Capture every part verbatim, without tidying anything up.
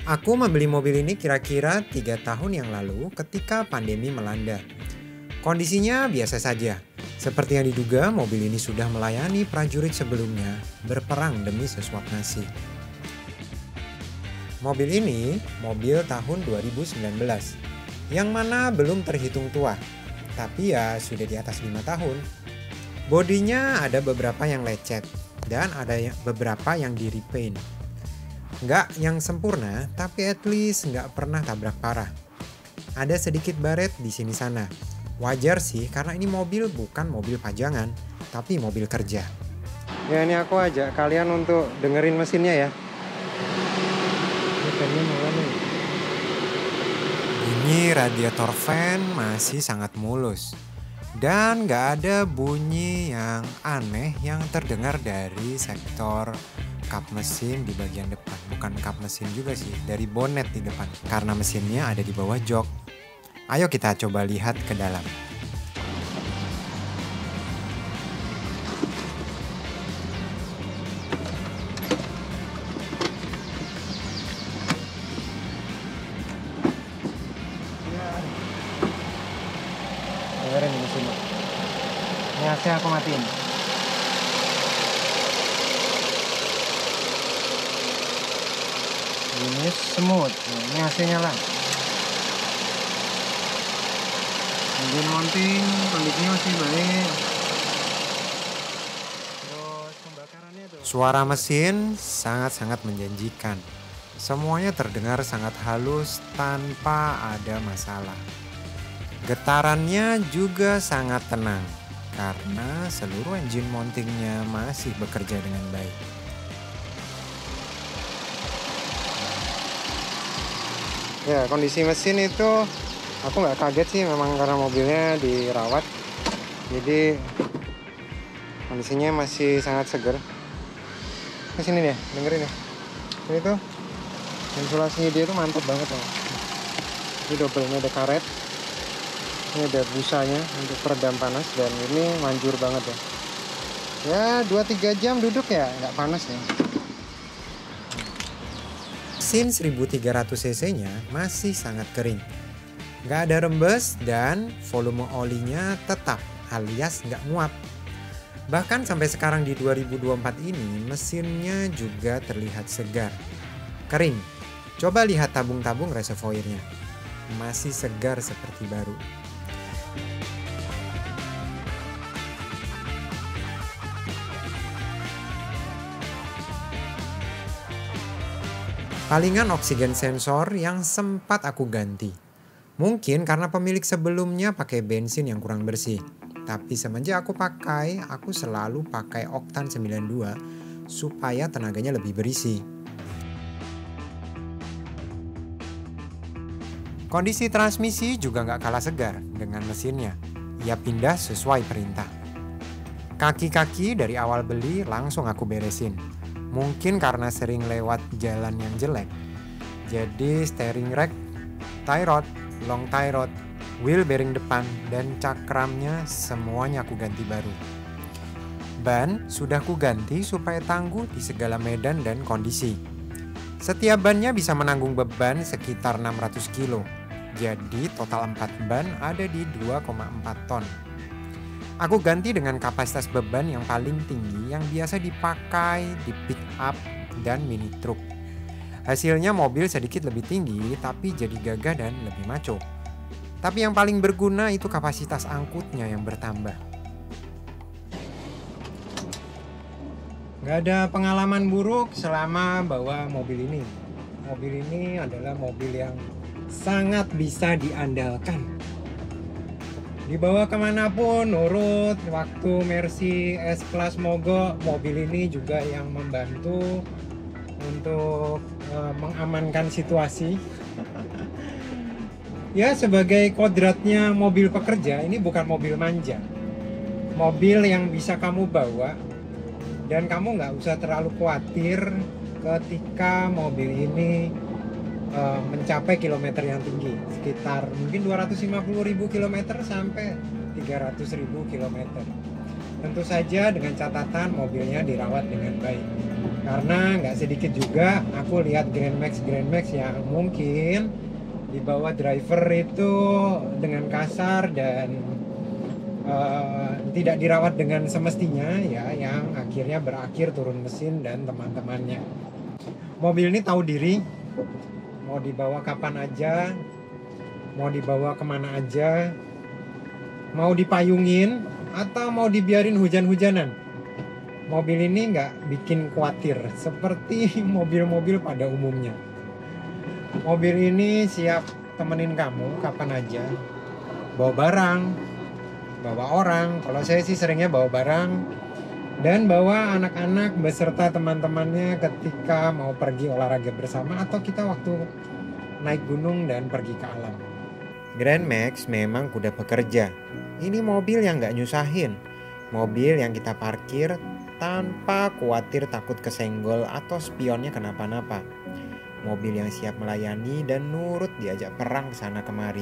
Aku membeli mobil ini kira-kira tiga tahun yang lalu ketika pandemi melanda. Kondisinya biasa saja. Seperti yang diduga, mobil ini sudah melayani prajurit sebelumnya berperang demi sesuap nasi. Mobil ini mobil tahun dua ribu sembilan belas, yang mana belum terhitung tua, tapi ya sudah di atas lima tahun. Bodinya ada beberapa yang lecet dan ada beberapa yang di repaint. Nggak yang sempurna, tapi at least nggak pernah tabrak parah. Ada sedikit baret di sini sana. Wajar sih karena ini mobil bukan mobil pajangan, tapi mobil kerja. Ya ini aku ajak kalian untuk dengerin mesinnya ya. Bunyi radiator fan masih sangat mulus. Dan nggak ada bunyi yang aneh yang terdengar dari sektor kap mesin di bagian depan. Bukan kap mesin juga sih, dari bonet di depan. Karena mesinnya ada di bawah jok. Ayo kita coba lihat ke dalam. Dengerin di mesinnya. Ini A C aku matiin. Ini smooth. Ini A C nyala. Engine mounting kondisinya masih baik. Terus pembakarannya tuh. Suara mesin sangat-sangat menjanjikan. Semuanya terdengar sangat halus tanpa ada masalah. Getarannya juga sangat tenang karena seluruh engine mountingnya masih bekerja dengan baik. Ya, kondisi mesin itu aku nggak kaget sih, memang karena mobilnya dirawat. Jadi kondisinya masih sangat segar. Ke sini nih, dengerin ya. Ini tuh ventilasinya dia tuh mantap banget loh. Ini double-nya ada karet. Ini ada busanya untuk peredam panas dan ini manjur banget ya. Ya dua tiga jam duduk ya nggak panas ya. Mesin seribu tiga ratus cc-nya masih sangat kering. Nggak ada rembes dan volume olinya tetap alias nggak nguap. Bahkan sampai sekarang di dua ribu dua puluh empat ini mesinnya juga terlihat segar. Kering. Coba lihat tabung-tabung reservoirnya. Masih segar seperti baru. Palingan oksigen sensor yang sempat aku ganti. Mungkin karena pemilik sebelumnya pakai bensin yang kurang bersih. Tapi semenjak aku pakai, aku selalu pakai oktan sembilan puluh dua supaya tenaganya lebih berisi. Kondisi transmisi juga nggak kalah segar dengan mesinnya. Ia pindah sesuai perintah. Kaki-kaki dari awal beli langsung aku beresin. Mungkin karena sering lewat jalan yang jelek. Jadi steering rack, tie rod, long tie rod, wheel bearing depan, dan cakramnya semuanya aku ganti baru. Ban sudah ku ganti supaya tangguh di segala medan dan kondisi. Setiap bannya bisa menanggung beban sekitar enam ratus kilo. Jadi total empat ban ada di dua koma empat ton. Aku ganti dengan kapasitas beban yang paling tinggi yang biasa dipakai di pick up dan mini truk. Hasilnya mobil sedikit lebih tinggi tapi jadi gagah dan lebih maco. Tapi yang paling berguna itu kapasitas angkutnya yang bertambah. Gak ada pengalaman buruk selama bawa mobil ini. Mobil ini adalah mobil yang sangat bisa diandalkan. Dibawa kemanapun nurut. Waktu Mercy S-Class mogok, mobil ini juga yang membantu untuk uh, mengamankan situasi. Ya sebagai kodratnya mobil pekerja, ini bukan mobil manja. Mobil yang bisa kamu bawa dan kamu nggak usah terlalu khawatir ketika mobil ini uh, mencapai kilometer yang tinggi, sekitar mungkin dua ratus lima puluh ribu kilometer sampai tiga ratus ribu kilometer. Tentu saja dengan catatan mobilnya dirawat dengan baik. Karena nggak sedikit juga aku lihat Grand Max Grand Max yang mungkin dibawa driver itu dengan kasar dan uh, tidak dirawat dengan semestinya ya, yang akhirnya berakhir turun mesin dan teman-temannya. Mobil ini tahu diri, mau dibawa kapan aja, mau dibawa kemana aja, mau dipayungin atau mau dibiarin hujan-hujanan. Mobil ini nggak bikin khawatir seperti mobil-mobil pada umumnya. Mobil ini siap temenin kamu kapan aja. Bawa barang, bawa orang. Kalau saya sih seringnya bawa barang. Dan bawa anak-anak beserta teman-temannya ketika mau pergi olahraga bersama atau kita waktu naik gunung dan pergi ke alam. Grand Max memang kuda pekerja. Ini mobil yang nggak nyusahin. Mobil yang kita parkir tanpa khawatir takut kesenggol atau spionnya kenapa-napa. Mobil yang siap melayani dan nurut diajak perang kesana kemari.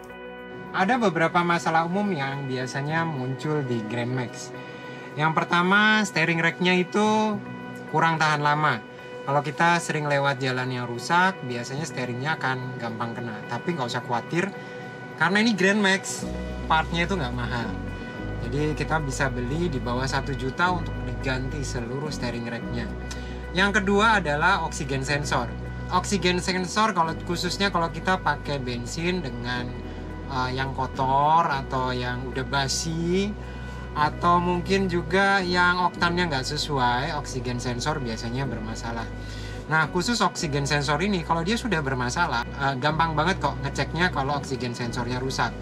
Ada beberapa masalah umum yang biasanya muncul di Grand Max. Yang pertama, steering rack-nya itu kurang tahan lama. Kalau kita sering lewat jalan yang rusak, biasanya steeringnya akan gampang kena. Tapi nggak usah khawatir, karena ini Grand Max, partnya itu nggak mahal. Jadi kita bisa beli di bawah satu juta untuk diganti seluruh steering rack-nya. Yang kedua adalah oksigen sensor. Oksigen sensor kalau khususnya kalau kita pakai bensin dengan uh, yang kotor atau yang udah basi, atau mungkin juga yang oktannya nggak sesuai, oksigen sensor biasanya bermasalah. Nah, khusus oksigen sensor ini kalau dia sudah bermasalah, uh, gampang banget kok ngeceknya kalau oksigen sensornya rusak.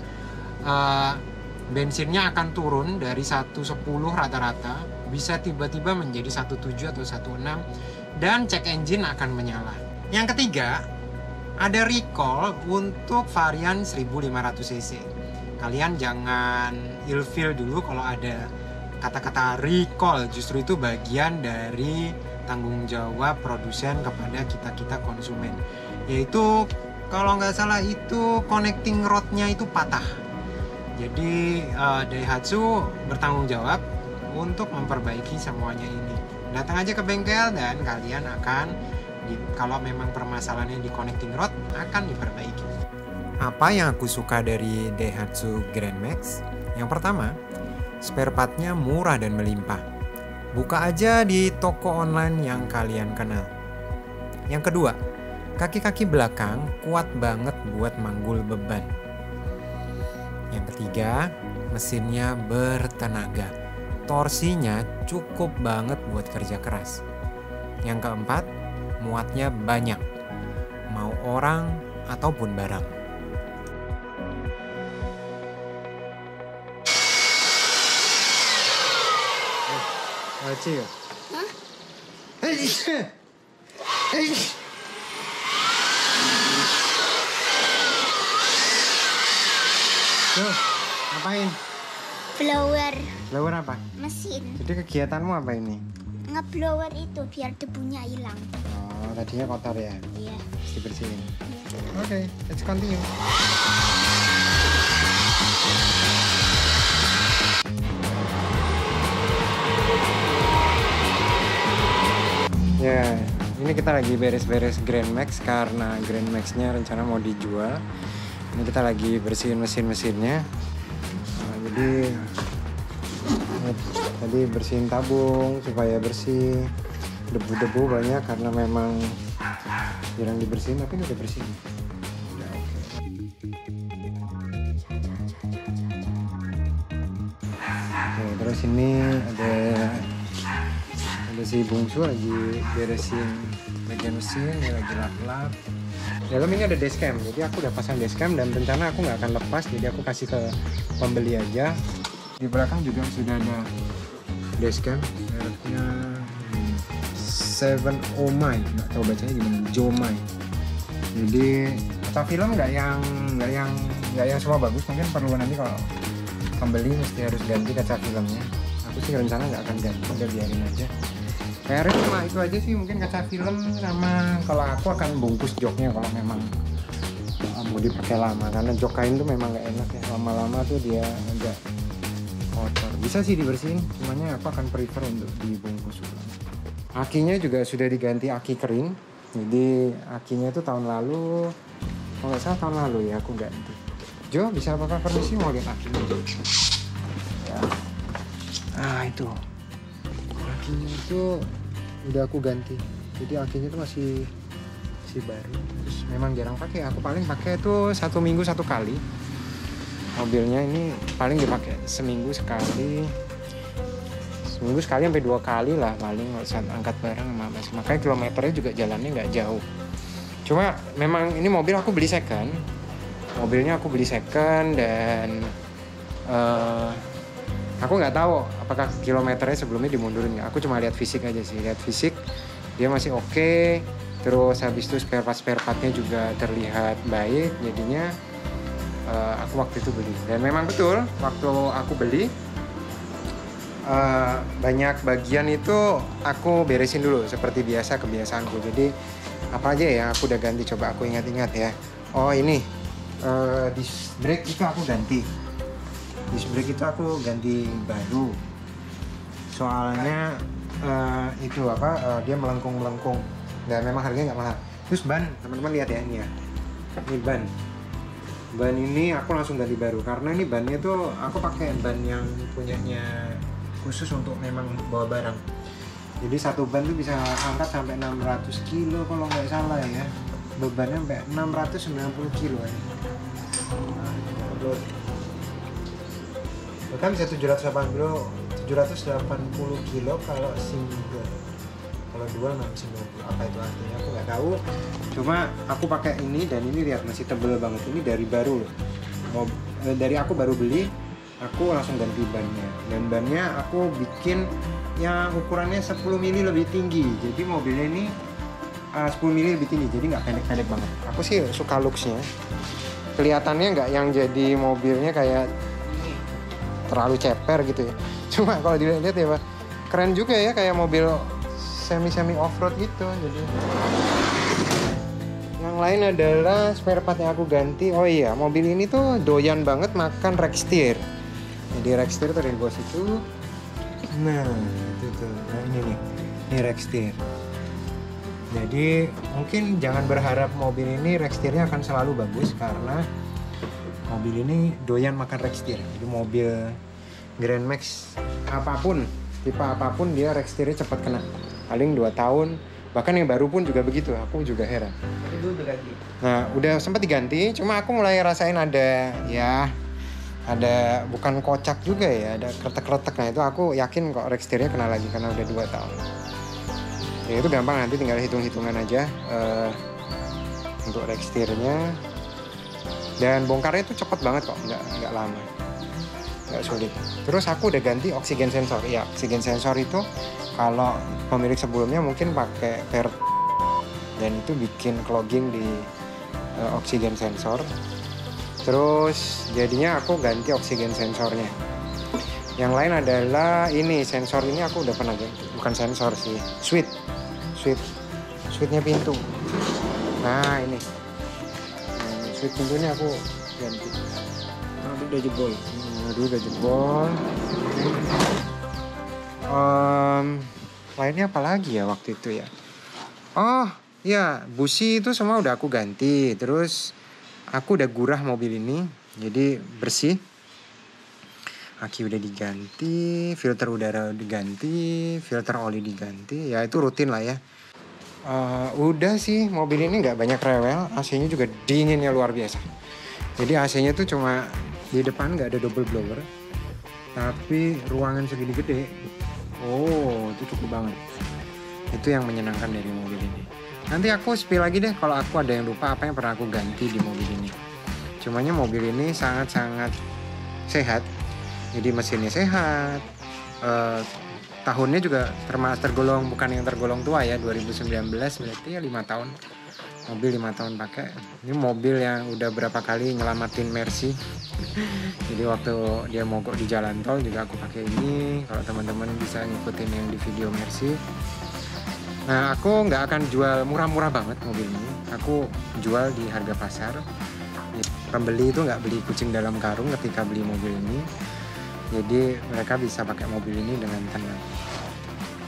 Uh, bensinnya akan turun dari seratus sepuluh rata-rata, bisa tiba-tiba menjadi seratus tujuh atau seratus enam, dan cek engine akan menyala. Yang ketiga, ada recall untuk varian seribu lima ratus cc. Kalian jangan ilfeel dulu kalau ada kata-kata recall, justru itu bagian dari tanggung jawab produsen kepada kita-kita konsumen. Yaitu kalau nggak salah itu connecting rod-nya itu patah. Jadi uh, Daihatsu bertanggung jawab untuk memperbaiki semuanya ini. Datang aja ke bengkel dan kalian akan, di, kalau memang permasalahannya di connecting rod, akan diperbaiki. Apa yang aku suka dari Daihatsu Grand Max? Yang pertama, spare part-nya murah dan melimpah. Buka aja di toko online yang kalian kenal. Yang kedua, kaki-kaki belakang kuat banget buat manggul beban. Yang ketiga, mesinnya bertenaga. Torsinya cukup banget buat kerja keras. Yang keempat, muatnya banyak. Mau orang ataupun barang. Eh, Cil. Hah? Hei. Hei. Tuh, ngapain? Blower. Blower apa? Mesin. Jadi kegiatanmu apa ini? Ngeblower itu biar debunya hilang. Oh, tadinya kotor ya? Iya. Harus dibersihin. Iya. Oke, okay, let's continue. Ya, ini kita lagi beres-beres Grand Max karena Grand Max-nya rencana mau dijual. Ini kita lagi bersihin mesin-mesinnya. Nah, jadi tadi bersihin tabung supaya bersih. Debu-debu banyak karena memang jarang dibersihin, tapi udah bersih. Ya, oke. Oke, terus ini ada ada si bungsu lagi beresin bagian mesin, dia lagi lap-lap. Dalam ini ada dashcam, jadi aku udah pasang dashcam dan rencana aku nggak akan lepas, jadi aku kasih ke pembeli aja. Di belakang juga sudah ada dashcam, mereknya Seven Omai, nggak tahu bacanya gimana, Jomai. Jadi kaca film nggak yang nggak yang nggak yang semua bagus, mungkin perlu nanti kalau pembeli mesti harus ganti kaca filmnya. Aku sih rencana nggak akan ganti, udah biarin aja. P R cuma itu aja sih, mungkin kaca film sama kalau aku akan bungkus joknya kalau memang mau dipakai lama, karena jok kain tuh memang nggak enak ya, lama-lama tuh dia agak kotor. Bisa sih dibersihin, semuanya aku akan prefer untuk dibungkus ulang. Akinya juga sudah diganti aki kering. Jadi akinya itu tahun lalu, kalau nggak salah tahun lalu ya aku ganti. Jo, bisa apakah permisi mau lihat akinya? Ya. Ah itu, akinya itu udah aku ganti. Jadi akinya itu masih masih baru. Terus memang jarang pakai. Aku paling pakai itu satu minggu satu kali. Mobilnya ini paling dipakai seminggu sekali. Seminggu sekali sampai dua kali lah paling saat angkat barang sama mas. Makanya kilometernya juga jalannya nggak jauh. Cuma memang ini mobil aku beli second. Mobilnya aku beli second dan uh, aku nggak tahu apakah kilometernya sebelumnya dimundurin nggak. Aku cuma lihat fisik aja sih. Lihat fisik dia masih oke. Okay. Terus habis itu spare part spare partnya juga terlihat baik. Jadinya uh, aku waktu itu beli. Dan memang betul waktu aku beli. Uh, banyak bagian itu aku beresin dulu seperti biasa kebiasaanku. Jadi apa aja ya aku udah ganti, coba aku ingat-ingat ya. Oh ini uh, disc brake itu aku ganti. Disc brake itu aku ganti baru. Soalnya uh, itu apa uh, dia melengkung-melengkung dan memang harganya nggak mahal. Terus ban, teman-teman lihat ya ini ya. Ini ban. Ban ini aku langsung ganti baru karena ini bannya tuh aku pakai ban yang punyanya khusus untuk memang bawa barang. Jadi satu ban tuh bisa angkat sampai enam ratus kilo kalau nggak salah ya. Bebannya sampai enam ratus sembilan puluh kilo ini. Bahkan bisa tujuh ratus delapan puluh kilo kalau single. Kalau dua enam ratus sembilan puluh, apa itu artinya aku nggak tahu. Cuma aku pakai ini dan ini lihat masih tebel banget. Ini dari baru loh. Mau dari aku baru beli. Aku langsung ganti bannya, dan bannya aku bikin yang ukurannya sepuluh mili lebih tinggi. Jadi mobilnya ini uh, sepuluh mili lebih tinggi, jadi nggak pendek-pendek banget. Aku sih suka looksnya. Kelihatannya nggak yang jadi mobilnya kayak terlalu ceper gitu ya. Cuma kalau dilihat ya Pak, keren juga ya kayak mobil semi-semi off-road gitu. Jadi yang lain adalah spare part yang aku ganti. Oh iya, mobil ini tuh doyan banget makan rack steer. Jadi rack steer tuh dari bawah situ. Nah, itu tuh. Nah, ini nih. Ini rack steer. Jadi, mungkin jangan berharap mobil ini rack steernya akan selalu bagus karena mobil ini doyan makan rack steer. Jadi mobil Grand Max apapun, tipe apapun dia rack steernya cepat kena. Paling dua tahun. Bahkan yang baru pun juga begitu. Aku juga heran. Itu udah ganti. Nah, udah sempat diganti, cuma aku mulai rasain ada ya ada bukan kocak juga ya, ada kretek-kretek. Nah itu aku yakin kok rack steernya kena lagi karena udah dua tahun. Ya itu gampang, nanti tinggal hitung-hitungan aja uh, untuk rack steernya. Dan bongkarnya itu cepet banget kok, nggak nggak lama, nggak sulit. Terus aku udah ganti oksigen sensor. Ya oksigen sensor itu kalau pemilik sebelumnya mungkin pakai per dan itu bikin clogging di uh, oksigen sensor. Terus jadinya aku ganti oksigen sensornya. Yang lain adalah ini, sensor ini aku udah pernah ganti. Bukan sensor sih, switch. Switch. Switchnya pintu. Nah ini. Nah, switch pintunya aku ganti. Aduh udah jebol. Aduh udah jebol. Um, lainnya apa lagi ya waktu itu ya? Oh ya, busi itu semua udah aku ganti. Terus aku udah gurah mobil ini, jadi bersih. Aki udah diganti, filter udara diganti, filter oli diganti. Ya itu rutin lah ya. Uh, udah sih, mobil ini nggak banyak rewel. A C-nya juga dinginnya luar biasa. Jadi A C-nya tuh cuma di depan, nggak ada double blower. Tapi ruangan segini gede. Oh, itu cukup banget. Itu yang menyenangkan dari mobil ini. Nanti aku spill lagi deh kalau aku ada yang lupa apa yang pernah aku ganti di mobil ini. Cumanya mobil ini sangat-sangat sehat. Jadi mesinnya sehat. Uh, tahunnya juga termasuk tergolong, bukan yang tergolong tua ya, dua ribu sembilan belas berarti ya lima tahun. Mobil lima tahun pakai. Ini mobil yang udah berapa kali nyelamatin Mercy. Jadi waktu dia mogok di jalan tol juga aku pakai ini. Kalau teman-teman bisa ngikutin yang di video Mercy. Nah, aku nggak akan jual murah-murah banget mobil ini. Aku jual di harga pasar. Pembeli itu nggak beli kucing dalam karung ketika beli mobil ini. Jadi mereka bisa pakai mobil ini dengan tenang.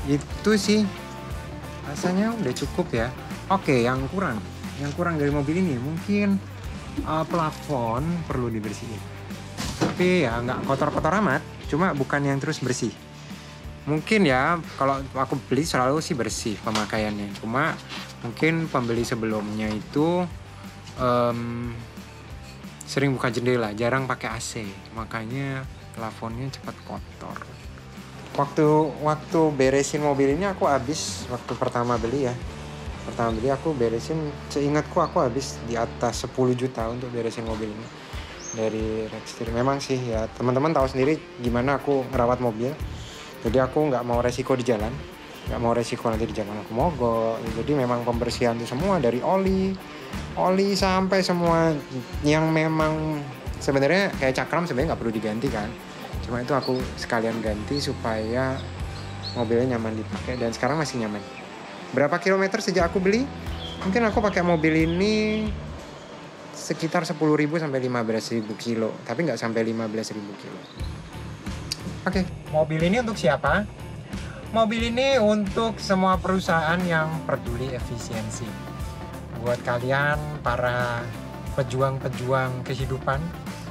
itu sih rasanya udah cukup ya. Oke, yang kurang yang kurang dari mobil ini mungkin uh, plafon perlu dibersihin, tapi ya nggak kotor-kotor amat, cuma bukan yang terus bersih. Mungkin ya kalau aku beli selalu sih bersih pemakaiannya, cuma mungkin pembeli sebelumnya itu um, sering buka jendela, jarang pakai A C, makanya plafonnya cepat kotor. Waktu waktu beresin mobil ini aku habis waktu pertama beli ya. Pertama beli aku beresin, seingatku aku habis di atas sepuluh juta untuk beresin mobil ini. Dari Rextir. Memang sih ya, teman-teman tahu sendiri gimana aku ngerawat mobil. Jadi aku nggak mau resiko di jalan, nggak mau resiko nanti di jalan aku mogok. Jadi memang pembersihan itu semua dari oli, oli sampai semua yang memang sebenarnya kayak cakram sebenarnya nggak perlu diganti kan. Cuma itu aku sekalian ganti supaya mobilnya nyaman dipakai dan sekarang masih nyaman. Berapa kilometer sejak aku beli? Mungkin aku pakai mobil ini sekitar sepuluh ribu sampai lima belas ribu kilo, tapi nggak sampai lima belas ribu kilo. Oke, mobil ini untuk siapa? Mobil ini untuk semua perusahaan yang peduli efisiensi. Buat kalian para pejuang-pejuang kehidupan,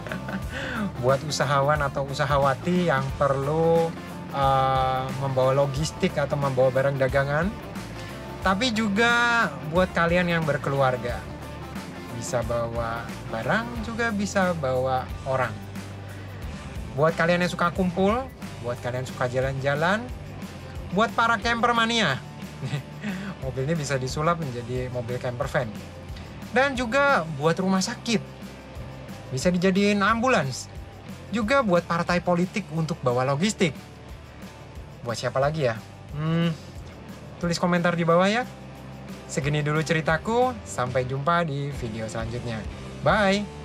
buat usahawan atau usahawati yang perlu uh, membawa logistik atau membawa barang dagangan, tapi juga buat kalian yang berkeluarga. Bisa bawa barang, juga bisa bawa orang. Buat kalian yang suka kumpul, buat kalian yang suka jalan-jalan, buat para camper mania, mobil ini bisa disulap menjadi mobil camper van. Dan juga buat rumah sakit, bisa dijadiin ambulans. Juga buat partai politik untuk bawa logistik. Buat siapa lagi ya? Hmm, tulis komentar di bawah ya. Segini dulu ceritaku, sampai jumpa di video selanjutnya. Bye!